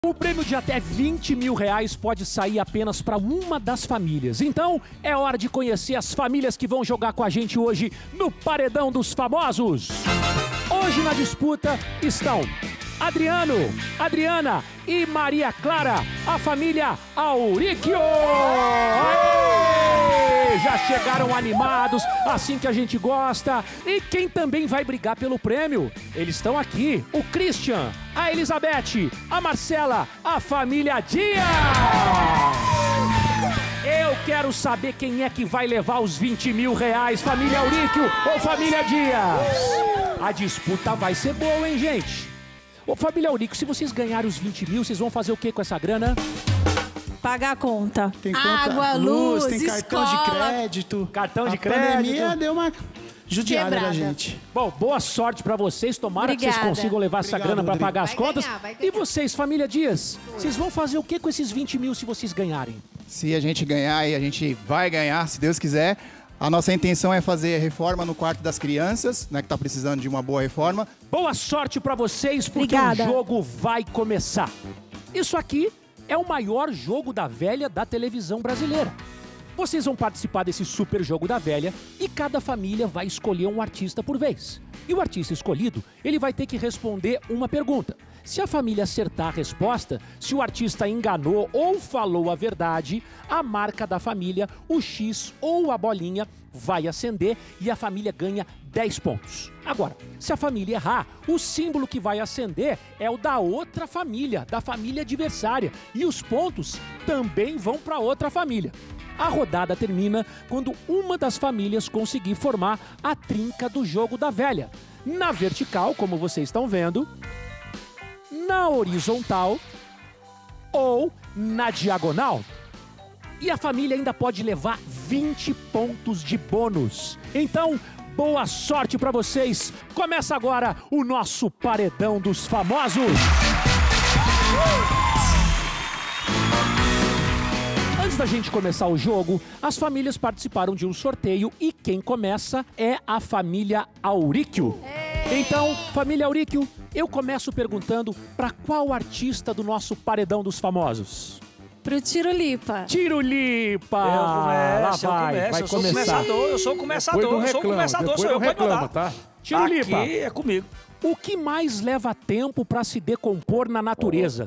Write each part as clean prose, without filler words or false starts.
O prêmio de até 20 mil reais pode sair apenas para uma das famílias. Então, é hora de conhecer as famílias que vão jogar com a gente hoje no Paredão dos Famosos. Hoje na disputa estão Adriano, Adriana e Maria Clara, a família Auricchio. Aê! Já chegaram animados, assim que a gente gosta. E quem também vai brigar pelo prêmio? Eles estão aqui, o Christian, a Elizabeth, a Marcela, a família Dias. Eu quero saber quem é que vai levar os 20 mil reais, família Auricchio ou família Dias. A disputa vai ser boa, hein, gente? Ô, família Auricchio, se vocês ganharem os 20 mil, vocês vão fazer o que com essa grana? Pagar a conta. Tem conta, água, luz, tem cartão escola. de crédito. Cartão de A crédito. pandemia deu uma judiada Quebrada. da gente. Bom, boa sorte pra vocês. Tomara que vocês Obrigada. consigam levar essa Obrigado, grana pra Rodrigo. pagar as Vai contas. ganhar, vai ganhar. E vocês, família Dias, vocês vão fazer o que com esses 20 mil se vocês ganharem? Se a gente ganhar, e a gente vai ganhar, se Deus quiser, a nossa intenção é fazer reforma no quarto das crianças, né, que tá precisando de uma boa reforma. Boa sorte pra vocês, porque Obrigada. o jogo vai começar. Isso aqui é o maior jogo da velha da televisão brasileira. Vocês vão participar desse super jogo da velha e cada família vai escolher um artista por vez. E o artista escolhido, ele vai ter que responder uma pergunta. Se a família acertar a resposta, se o artista enganou ou falou a verdade, a marca da família, o X ou a bolinha, vai acender e a família ganha 10 pontos. Agora, se a família errar, o símbolo que vai acender é o da outra família, da família adversária. E os pontos também vão para outra família. A rodada termina quando uma das famílias conseguir formar a trinca do jogo da velha. Na vertical, como vocês estão vendo, na horizontal ou na diagonal. E a família ainda pode levar 20 pontos de bônus. Então, boa sorte pra vocês. Começa agora o nosso Paredão dos Famosos. Antes da gente começar o jogo, as famílias participaram de um sorteio e quem começa é a família Auricchio. Então, família Auricchio, eu começo perguntando pra qual artista do nosso Paredão dos Famosos? Pro Tirulipa. Tirulipa! Eu começo, vai eu sou começar. começador, eu sou começador, Depois eu sou começador, sou eu, pode reclama, mandar. tá? Tirulipa, Aqui é comigo. o que mais leva tempo pra se decompor na natureza?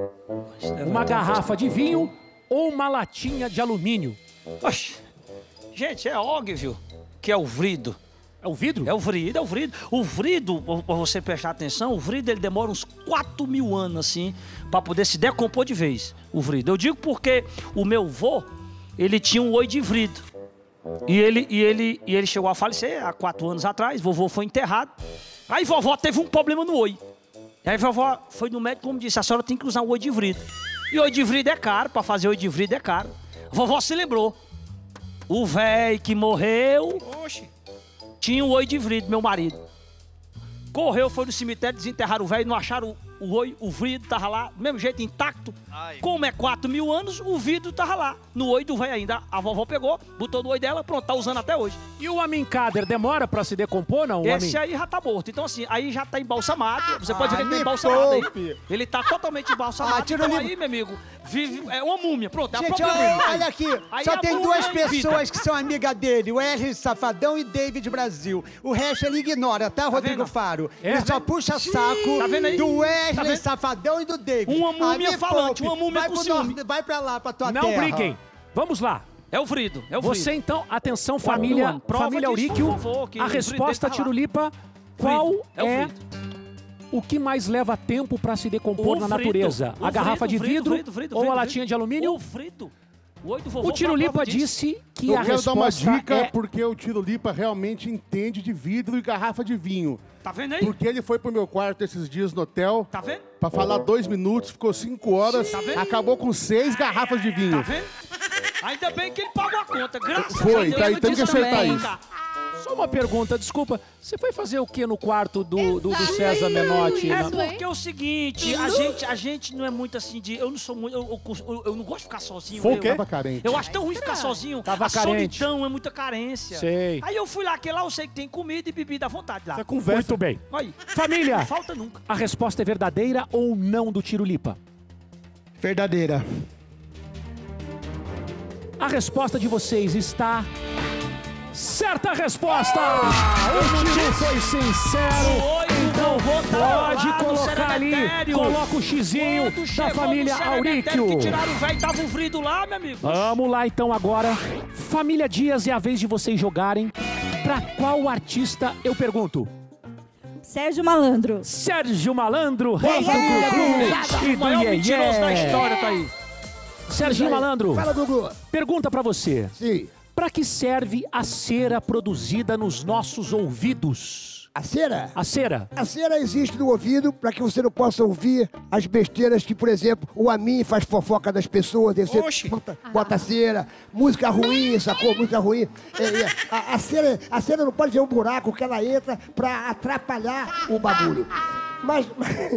Uma garrafa de vinho ou uma latinha de alumínio? Oxi. Gente, é óbvio que é o vrido. É o vidro? É o vrido, é o vrido. O vrido, pra você prestar atenção, o vrido ele demora uns 4 mil anos, assim, pra poder se decompor de vez, o vrido. Eu digo porque o meu vô, ele tinha um oi de vrido. E ele chegou a falecer há 4 anos atrás, vovô foi enterrado. Aí vovó teve um problema no oi. E aí vovó foi no médico, como disse, a senhora tem que usar um oi de vrido. E oi de vrido é caro, pra fazer oi de vrido é caro. A vovó se lembrou. O velho que morreu... Oxi. Tinha um oi de vrido, meu marido. Correu, foi no cemitério, desenterraram o velho, não acharam o oi, o vidro tava lá, do mesmo jeito, intacto. Ai. Como é 4 mil anos, o vidro tava lá, no oi do velho ainda. A vovó pegou, botou no oi dela, pronto, tá usando até hoje. E o Amincader demora pra se decompor, não? Esse aí já tá morto, então assim, aí já tá embalsamado. Você pode ver que ele tá embalsamado aí. Ele tá totalmente embalsamado, então aí, meu amigo, vive, é uma múmia, pronto, é a Gente, própria múmia. olha aqui, Aí só a tem múmia duas é em vida. pessoas que são amigas dele, o Wesley Safadão e David Brasil. O resto ele ignora, tá, Rodrigo vendo? Faro? É? Ele só puxa saco Tá vendo aí? do Tá Wesley vendo? Safadão e do David. Uma múmia Me falante, poupe. uma múmia vai com pro ciúme. norte, vai pra lá, pra tua Não terra. briguem. Vamos lá. É o vrido, é o vrido. Você então, atenção Quatro família, anos. Prova família disso, Auricchio, por favor, que a o resposta vrido tá lá. Tirulipa, qual É o é vrido. o que mais leva tempo pra se decompor O na vrido, natureza? o A garrafa de vrido, vidro vrido, ou a vrido, latinha de alumínio? O vrido. O oi do vovô O Tirulipa foi a prova disso. disse que Eu a quero dar uma resposta dica, é... porque o Tirulipa realmente entende de vidro e garrafa de vinho. Tá vendo aí? Porque ele foi pro meu quarto esses dias no hotel Tá vendo? pra falar 2 minutos, ficou 5 horas, Tá vendo? acabou com 6 garrafas de Tá vinho. vendo? Ainda bem que ele pagou a conta, graças Foi, a Deus. tá, eu temos que disse acertar também, isso. cara. Só uma pergunta, desculpa. Você foi fazer o que no quarto do Exato. César Menotti? É Na- porque é o seguinte, a gente não é muito assim de... Eu não sou muito... Eu não gosto de ficar sozinho. Foi o quê? Tava carente. Eu acho tão ruim ficar sozinho. Tava a carente. solidão é muita carência. Sei. Aí eu fui lá, que lá eu sei que tem comida e bebida à vontade lá. Tá conversa. Muito bem. Aí. Família, Não falta nunca. a resposta é verdadeira ou não do Tirulipa? Verdadeira. A resposta de vocês está... Certa resposta! O tiro foi sincero, então pode colocar ali, coloca o xizinho da família Auríquio. Que tiraram o velho e tava o vrido lá, meu amigo. Vamos lá então agora. Família Dias, é a vez de vocês jogarem. Pra qual artista eu pergunto? Sérgio Malandro. Sérgio Malandro, rei do Gugu e O do maior mentiroso da Iê. história tá aí. Serginho Malandro, Fala, Gugu. pergunta pra você. Sim. Pra que serve a cera produzida nos nossos ouvidos? A cera? A cera. A cera existe no ouvido para que você não possa ouvir as besteiras que, por exemplo, o Amin faz fofoca das pessoas, aí você bota cera, música ruim, sacou? Música ruim. A cera não pode ter um buraco que ela entra para atrapalhar o bagulho. Mas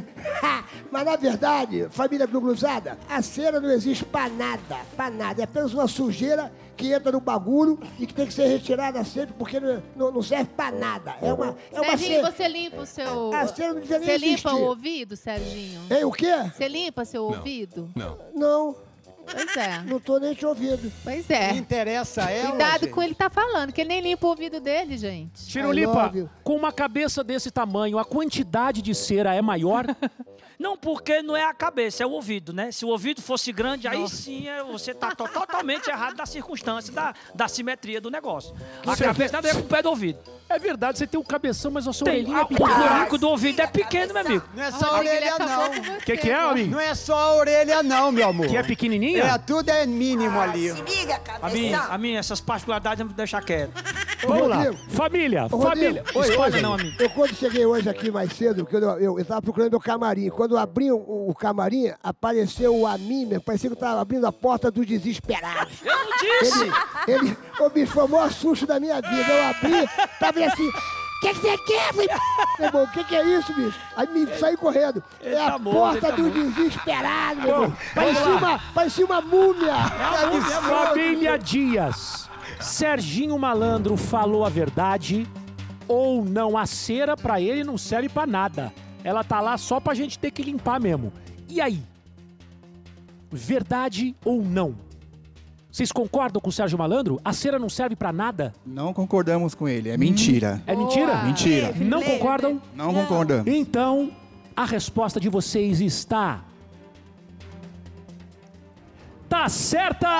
na verdade, família gluglusada, a cera não existe pra nada. É apenas uma sujeira que entra no bagulho e que tem que ser retirada sempre porque não serve pra nada. É uma Serginho, cera. você limpa o seu... A cera não devia nem Você existir. limpa o ouvido, Serginho? Ei, o quê? Você limpa seu ouvido? Não, Pois é. não tô nem te ouvindo. Pois é. Não interessa ela, Cuidado gente. com ele tá falando, que ele nem limpa o ouvido dele, gente. Tirulipa, love you. com uma cabeça desse tamanho, a quantidade de cera é maior? Não, porque não é a cabeça, é o ouvido, né? Se o ouvido fosse grande, aí sim você tá totalmente errado da circunstância, da simetria do negócio. A cabeça nada a ver com o pé do ouvido. É verdade, você tem um cabeção, mas a sua Tem, orelhinha é o pequena. buraco do ouvido é pequeno, meu amigo. Não é só a orelha, não. O que é, amigo? Não é só a orelha, não, meu amor. Que é pequenininha? É, tudo é mínimo ali. A minha, essas particularidades eu vou deixar quieto. Vamos lá. Rodrigo. Família, Ô, família. Rodrigo. Spoiler não, amigo. Eu quando cheguei hoje aqui mais cedo, porque eu tava procurando meu camarim. Quando eu abri o camarim, apareceu o Amin, meu, parecia que eu tava abrindo a porta dos desesperados. Eu não disse! Ô bicho, foi o maior susto da minha vida. Eu abri, tava assim, o que você quer? Falei, meu irmão, o que é isso, bicho? Aí me saí correndo. É a tá morto, porta ele tá dos desesperados, meu irmão. Parecia uma múmia. Família Dias. Serginho Malandro falou a verdade ou não? A cera pra ele não serve pra nada. Ela tá lá só pra gente ter que limpar mesmo. E aí? Verdade ou não? Vocês concordam com o Sérgio Malandro? A cera não serve pra nada? Não concordamos com ele, é mentira. É mentira? Mentira. Não concordam? Não concordamos. Então, a resposta de vocês está... Tá certa!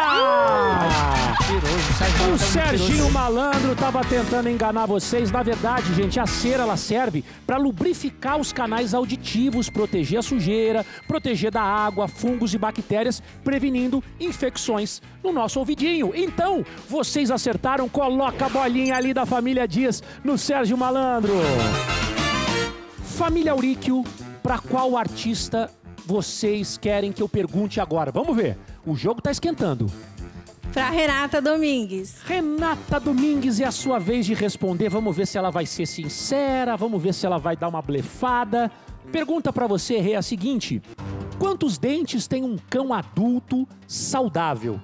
O Serginho Malandro tava tentando enganar vocês. Na verdade, gente, a cera ela serve para lubrificar os canais auditivos, proteger a sujeira, proteger da água, fungos e bactérias, prevenindo infecções no nosso ouvidinho. Então, vocês acertaram, coloca a bolinha ali da família Dias no Sérgio Malandro. Família Auríquio, para qual artista vocês querem que eu pergunte agora? Vamos ver. O jogo tá esquentando. Pra Renata Domingues. Renata Domingues, é a sua vez de responder. Vamos ver se ela vai ser sincera, vamos ver se ela vai dar uma blefada. Pergunta pra você, Rê, é a seguinte. Quantos dentes tem um cão adulto saudável?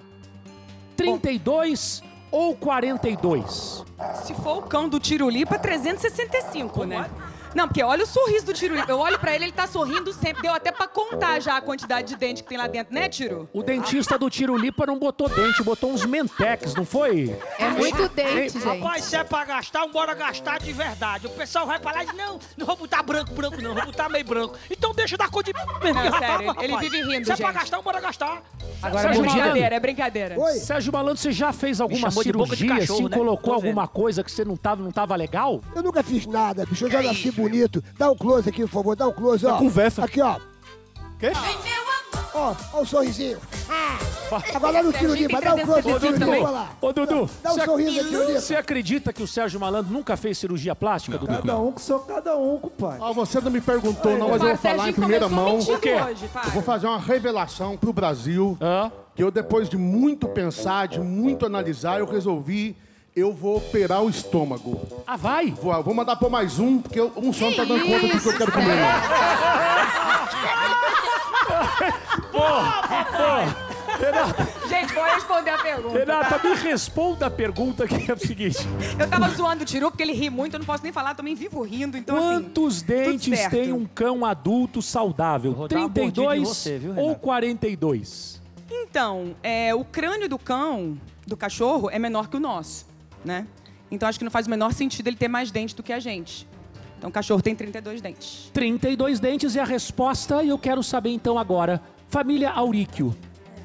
32 ou 42? Se for o cão do Tirulipa, 365, né? Não, porque olha o sorriso do Tirulipa. Eu olho pra ele, ele tá sorrindo sempre. Deu até pra contar já a quantidade de dente que tem lá dentro, né, Tiro? O dentista do Tirulipa não botou dente, botou uns mentex, não foi? É muito dente, gente. Rapaz, se é pra gastar, bora gastar de verdade. O pessoal vai pra lá e diz, não vou botar branco não, vou botar meio branco. Então deixa da cor de... Não, sério, ele vive rindo, Se é pra gente. gastar, bora gastar. Agora Sérgio é brincadeira, Malandro. é brincadeira. Oi? Sérgio Malandro, você já fez alguma chamou de boca de cirurgia, cachorro, assim, né? colocou Tô vendo. alguma coisa que você não tava legal? Eu nunca fiz nada, bicho. Eu já nasci bonito. Dá um close aqui, por favor. Dá um close, ó. conversa. Aqui, ó. Quê? Ó o sorrisinho. Agora no Tirulipa. Dá um close no Tirulipa. Olha lá. Ô, Dudu, Dá um sorriso aqui, Tirulipa. você acredita que o Sérgio Malandro nunca fez cirurgia plástica, Dudu? Cada um com seu cada um, compadre. Ah, você não me perguntou, não, mas eu vou falar em Serginho primeira começou mão. mentindo O quê? hoje, para. Eu vou fazer uma revelação pro Brasil. Hã? Que eu, depois de muito pensar, de muito analisar, eu resolvi, eu vou operar o estômago. Ah, vai? Vou mandar por mais um, porque um só não tá dando conta do que eu quero comer. Não. Renata, Gente, vou responder a pergunta. Renata, tá? me responda a pergunta que é o seguinte. Eu tava zoando o Tiru porque ele ri muito, eu não posso nem falar, também vivo rindo, então Quantos assim, dentes certo. tem um cão adulto saudável? Vou dar uma mordida em 32 você, viu, ou Renata? 42? Então, o crânio do cão, do cachorro, é menor que o nosso, né? Então acho que não faz o menor sentido ele ter mais dentes do que a gente. Então o cachorro tem 32 dentes. 32 dentes é a resposta e eu quero saber então agora, família Auríquio,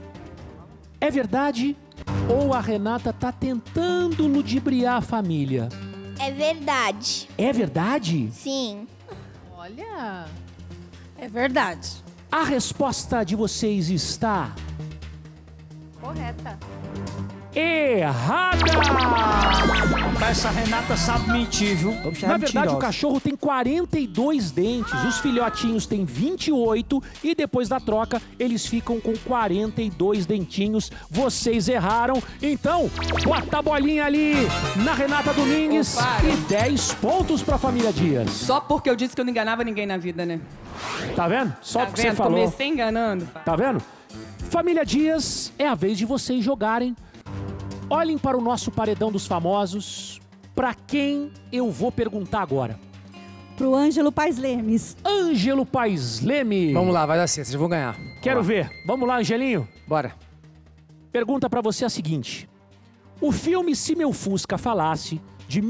é verdade ou a Renata tá tentando ludibriar a família? É verdade. É verdade? Sim. Olha. É verdade. A resposta de vocês está Correta. errada! Essa Renata sabe mentir, viu? Na verdade, o cachorro tem 42 dentes, os filhotinhos têm 28 e depois da troca eles ficam com 42 dentinhos. Vocês erraram, então bota a bolinha ali na Renata Domingues e 10 pontos pra família Dias. Só porque eu disse que eu não enganava ninguém na vida, né? Tá vendo? Só Tá porque vendo? você falou. Comecei enganando. Tá vendo? Família Dias, é a vez de vocês jogarem. Olhem para o nosso paredão dos famosos. Pra quem eu vou perguntar agora? Pro Ângelo Paes Lemes. Ângelo Paes Leme. Vamos lá, vai dar certo, vocês vão ganhar. Quero ver. Vamos lá, Angelinho? Bora. Pergunta pra você a seguinte. O filme Se Meu Fusca Falasse, de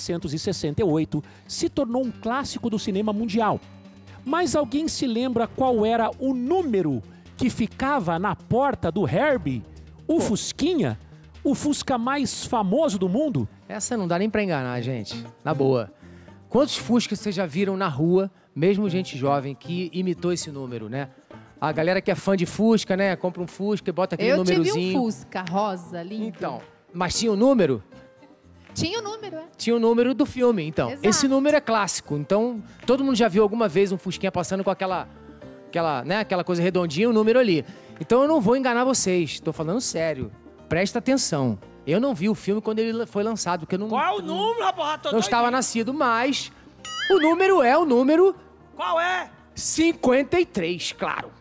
1968, se tornou um clássico do cinema mundial. Mas alguém se lembra qual era o número que ficava na porta do Herbie, o Fusquinha, o Fusca mais famoso do mundo? Essa não dá nem pra enganar, gente. Na boa. Quantos Fuscas vocês já viram na rua, mesmo gente jovem, que imitou esse número, né? A galera que é fã de Fusca, né? Compra um Fusca e bota aquele Eu númerozinho. tive um Fusca rosa, lindo. Então, mas tinha o número? Tinha o número, é. Tinha o número do filme, então. Exato. Esse número é clássico. Então, todo mundo já viu alguma vez um Fusquinha passando com aquela coisa redondinha, o número ali. Então eu não vou enganar vocês. Tô falando sério. Presta atenção. Eu não vi o filme quando ele foi lançado, porque eu não... Qual é o número, rapaz? Não estava nascido, mas o número é o número... Qual é? 53, claro.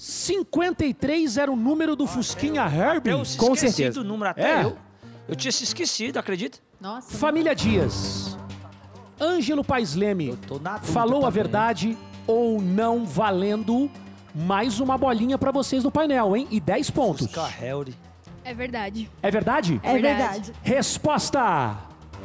53 era o número do Fusquinha Herbie? Eu Com esqueci certeza. do número até É. eu tinha se esquecido, acredita? Nossa. Família Dias. Ângelo Paes Leme Tô na dúvida falou a também. verdade ou não, valendo mais uma bolinha pra vocês no painel, hein? E 10 pontos. Fusca Herbie. É verdade. É verdade? É verdade. Resposta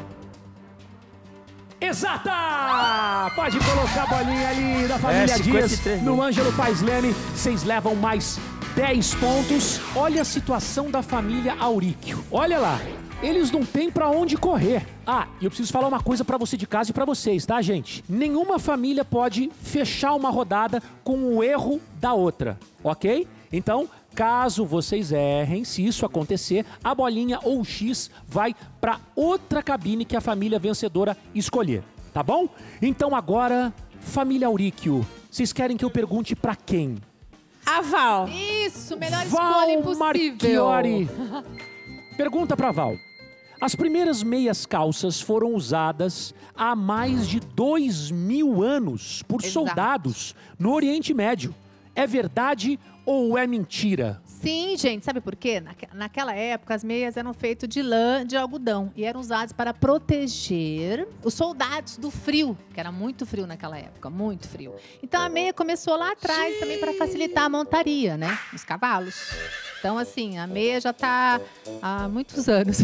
exata! Pode colocar a bolinha ali da família Dias 53, no Ângelo Paes Leme. Vocês levam mais 10 pontos. Olha a situação da família Auríquio. Olha lá. Eles não têm pra onde correr. Ah, e eu preciso falar uma coisa pra você de casa e pra vocês, tá, gente? Nenhuma família pode fechar uma rodada com o erro da outra, ok? Então, caso vocês errem, se isso acontecer, a bolinha ou o X vai pra outra cabine que a família vencedora escolher, tá bom? Então agora, família Auríquio, vocês querem que eu pergunte pra quem? A Val. Isso, melhor Val escolha impossível. Marchiori. Pergunta pra Val. As primeiras meias calças foram usadas há mais de 2000 anos por Exato. soldados no Oriente Médio. É verdade ou é mentira? Sim, gente, sabe por quê? Naquela época, as meias eram feitas de lã de algodão e eram usadas para proteger os soldados do frio, que era muito frio naquela época, muito frio. Então a meia começou lá atrás também para facilitar a montaria, né? Os cavalos. Então, assim, a meia já está há muitos anos.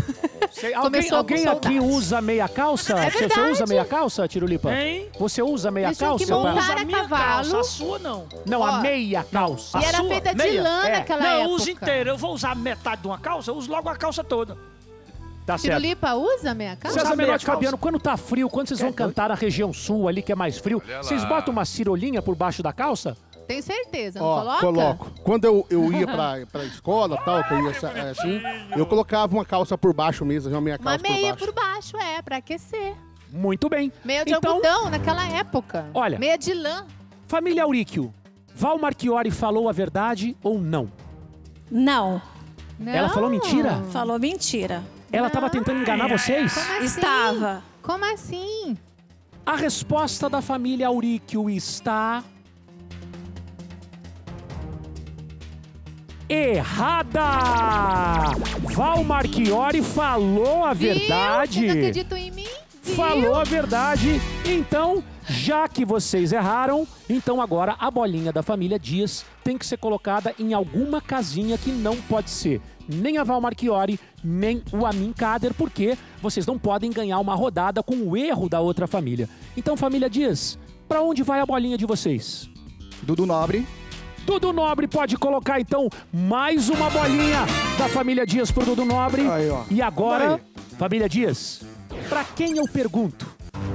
Alguém aqui usa meia calça? É Você verdade. usa meia calça, Tirulipa? Hein? Você usa meia Eles tinham calça? que montar Pra- a cavalo. A sua não. Não, Ó. a meia calça. E era sua feita de meia? lã É. naquela Não, eu época. uso inteiro. Eu vou usar metade de uma calça, eu uso logo a calça toda. Tá certo. Tirulipa usa meia calça? César Usa meia Menotti calça. Fabiano, quando tá frio, quando vocês vão cantar na região sul ali, que é mais frio, vocês botam uma cirolinha por baixo da calça? Tenho certeza, não Ó, coloca? coloco. Quando eu ia pra escola, tal, que eu ia assim, eu colocava uma calça por baixo mesmo, uma meia Uma calça por meia baixo. por baixo, pra aquecer. Muito bem. Meia de Então, algodão naquela época. Olha. Meia de lã. família Auríquio, Val Marchiori falou a verdade ou não? Não. Não. Ela falou mentira? Falou mentira. Ela estava tentando enganar vocês? Como assim? Estava. Como assim? A resposta da família Auríquio está... errada! Val Marchiori falou a verdade. Vocês acreditam em mim? Falou a verdade. Então, já que vocês erraram, então agora a bolinha da família Dias tem que ser colocada em alguma casinha que não pode ser nem a Val Marchiori, nem o Amin Kader, porque vocês não podem ganhar uma rodada com o erro da outra família. Então, família Dias, pra onde vai a bolinha de vocês? Dudu Nobre. Dudu Nobre pode colocar, então, mais uma bolinha da família Dias pro Dudu Nobre. Aí, ó. E agora, família Dias, pra quem eu pergunto?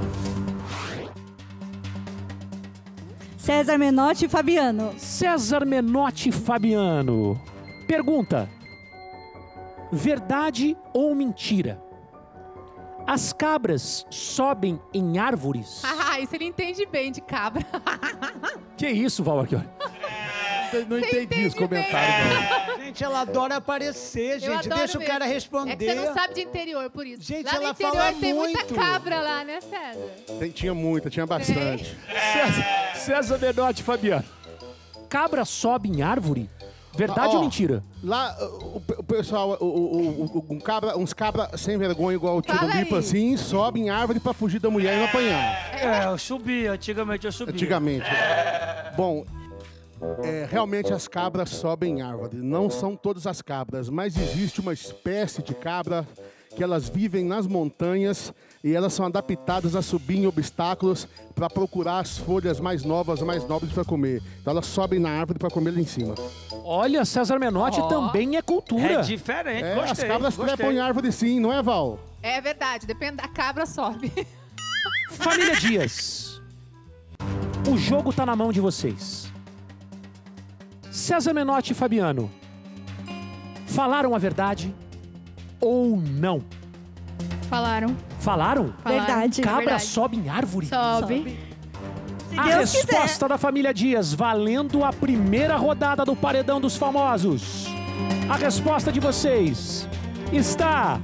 César Menotti e Fabiano. César Menotti e Fabiano. Pergunta: verdade ou mentira? As cabras sobem em árvores? Ah, isso ele entende bem de cabra. Que isso, Val Marchiori? Não entendi os comentários, não. Gente, ela adora aparecer, Eu gente. adoro Deixa o mesmo. cara responder. É que você não sabe de interior, por isso. Gente, lá no ela interior fala tem muita muito. cabra lá, né, César? Tinha bastante. César Menotti e Fabiano. Cabra sobe em árvore? Verdade Ó, ou mentira? Lá, o pessoal, uns cabra sem vergonha, igual o tio Fala do Lipa, aí. assim, sobe em árvore pra fugir da mulher e não apanhar. Eu subi, antigamente eu subia. Antigamente. Bom, realmente as cabras sobem em árvore. Não são todas as cabras, mas existe uma espécie de cabra que elas vivem nas montanhas e elas são adaptadas a subir em obstáculos para procurar as folhas mais novas, mais nobres para comer. Então elas sobem na árvore para comer lá em cima. Olha, César Menotti também é cultura. É diferente, As gostei. cabras trepam em árvore sim, não é, Val? É verdade, depende da cabra, sobe. Família Dias, o jogo tá na mão de vocês. César Menotti e Fabiano, falaram a verdade ou não? Falaram. Falaram? Verdade. Cabra verdade. sobe em árvore? Sobe. A Deus resposta da família Dias, valendo a primeira rodada do Paredão dos Famosos. A resposta de vocês está...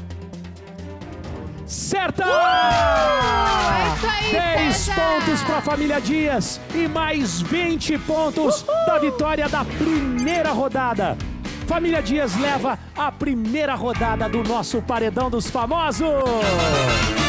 certa! É isso aí, 10 César! pontos para a família Dias e mais 20 pontos da vitória da primeira rodada. Família Dias leva a primeira rodada do nosso Paredão dos Famosos.